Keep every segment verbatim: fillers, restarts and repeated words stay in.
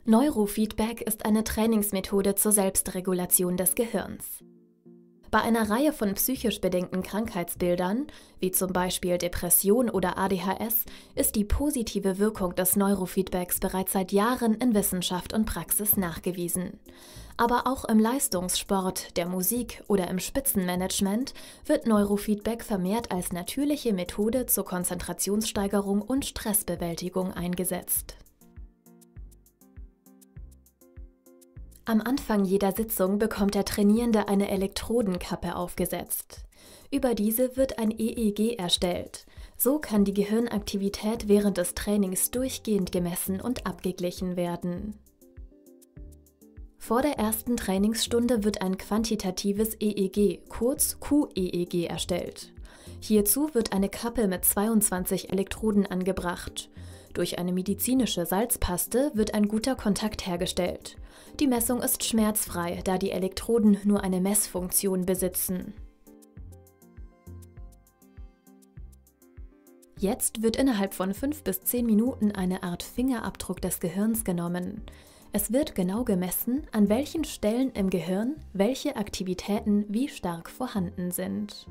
Neurofeedback ist eine Trainingsmethode zur Selbstregulation des Gehirns. Bei einer Reihe von psychisch bedingten Krankheitsbildern, wie zum Beispiel Depression oder A D H S, ist die positive Wirkung des Neurofeedbacks bereits seit Jahren in Wissenschaft und Praxis nachgewiesen. Aber auch im Leistungssport, der Musik oder im Spitzenmanagement wird Neurofeedback vermehrt als natürliche Methode zur Konzentrationssteigerung und Stressbewältigung eingesetzt. Am Anfang jeder Sitzung bekommt der Trainierende eine Elektrodenkappe aufgesetzt. Über diese wird ein E E G erstellt. So kann die Gehirnaktivität während des Trainings durchgehend gemessen und abgeglichen werden. Vor der ersten Trainingsstunde wird ein quantitatives E E G, kurz Q E E G, erstellt. Hierzu wird eine Kappe mit zweiundzwanzig Elektroden angebracht. Durch eine medizinische Salzpaste wird ein guter Kontakt hergestellt. Die Messung ist schmerzfrei, da die Elektroden nur eine Messfunktion besitzen. Jetzt wird innerhalb von fünf bis zehn Minuten eine Art Fingerabdruck des Gehirns genommen. Es wird genau gemessen, an welchen Stellen im Gehirn welche Aktivitäten wie stark vorhanden sind.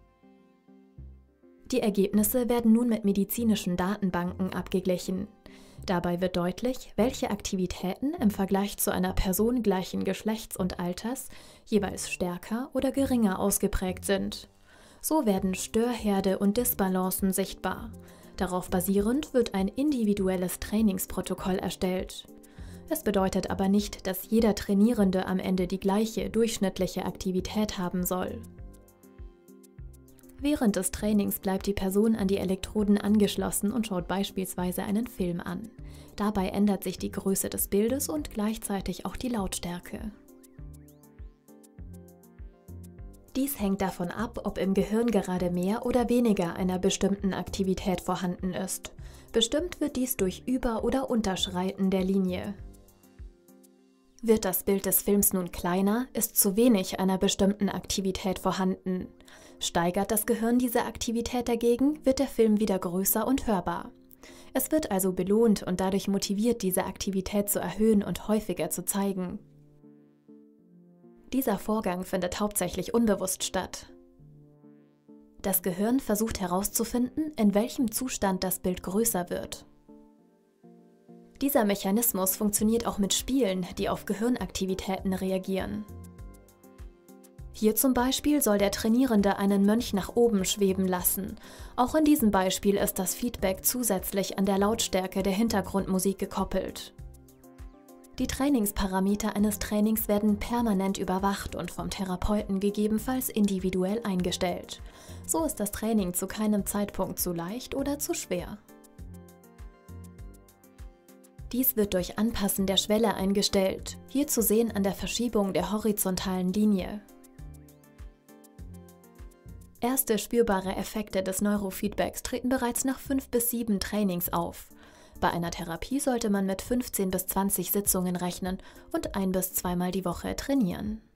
Die Ergebnisse werden nun mit medizinischen Datenbanken abgeglichen. Dabei wird deutlich, welche Aktivitäten im Vergleich zu einer Person gleichen Geschlechts und Alters jeweils stärker oder geringer ausgeprägt sind. So werden Störherde und Disbalancen sichtbar. Darauf basierend wird ein individuelles Trainingsprotokoll erstellt. Es bedeutet aber nicht, dass jeder Trainierende am Ende die gleiche durchschnittliche Aktivität haben soll. Während des Trainings bleibt die Person an die Elektroden angeschlossen und schaut beispielsweise einen Film an. Dabei ändert sich die Größe des Bildes und gleichzeitig auch die Lautstärke. Dies hängt davon ab, ob im Gehirn gerade mehr oder weniger einer bestimmten Aktivität vorhanden ist. Bestimmt wird dies durch Über- oder Unterschreiten der Linie. Wird das Bild des Films nun kleiner, ist zu wenig einer bestimmten Aktivität vorhanden. Steigert das Gehirn diese Aktivität dagegen, wird der Film wieder größer und hörbar. Es wird also belohnt und dadurch motiviert, diese Aktivität zu erhöhen und häufiger zu zeigen. Dieser Vorgang findet hauptsächlich unbewusst statt. Das Gehirn versucht herauszufinden, in welchem Zustand das Bild größer wird. Dieser Mechanismus funktioniert auch mit Spielen, die auf Gehirnaktivitäten reagieren. Hier zum Beispiel soll der Trainierende einen Mönch nach oben schweben lassen. Auch in diesem Beispiel ist das Feedback zusätzlich an der Lautstärke der Hintergrundmusik gekoppelt. Die Trainingsparameter eines Trainings werden permanent überwacht und vom Therapeuten gegebenenfalls individuell eingestellt. So ist das Training zu keinem Zeitpunkt zu leicht oder zu schwer. Dies wird durch Anpassen der Schwelle eingestellt, hier zu sehen an der Verschiebung der horizontalen Linie. Erste spürbare Effekte des Neurofeedbacks treten bereits nach fünf bis sieben Trainings auf. Bei einer Therapie sollte man mit fünfzehn bis zwanzig Sitzungen rechnen und ein- bis zweimal die Woche trainieren.